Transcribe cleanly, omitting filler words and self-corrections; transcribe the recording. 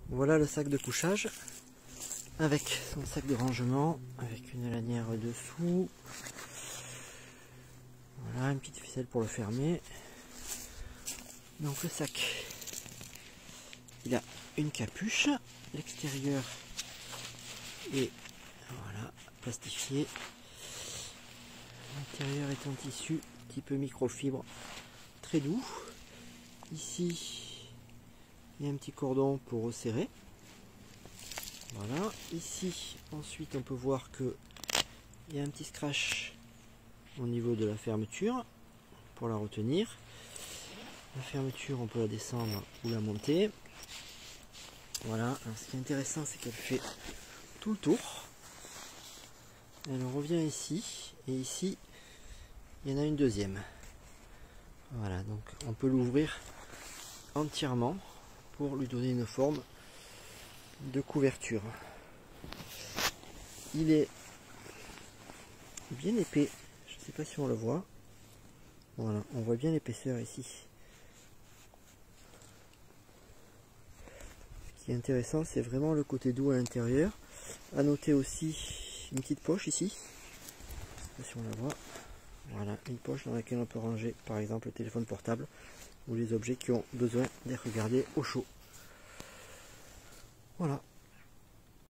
Voilà le sac de couchage avec son sac de rangement, avec une lanière dessous. Voilà, une petite ficelle pour le fermer. Donc le sac, il a une capuche, l'extérieur est voilà, plastifié. L'intérieur est en tissu type microfibre, très doux. Ici, il y a un petit cordon pour resserrer. Voilà, ici, ensuite, on peut voir que il y a un petit scratch au niveau de la fermeture pour la retenir. La fermeture, on peut la descendre ou la monter. Voilà, alors ce qui est intéressant, c'est qu'elle fait tout le tour. Elle revient ici, et ici, il y en a une deuxième. Voilà, donc on peut l'ouvrir entièrement pour lui donner une forme de couverture. Il est bien épais, je ne sais pas si on le voit. Voilà, on voit bien l'épaisseur ici. Ce qui est intéressant, c'est vraiment le côté doux à l'intérieur. À noter aussi une petite poche ici. Je ne sais pas si on la voit. Voilà, une poche dans laquelle on peut ranger par exemple le téléphone portable ou les objets qui ont besoin d'être regardés au chaud. Voilà.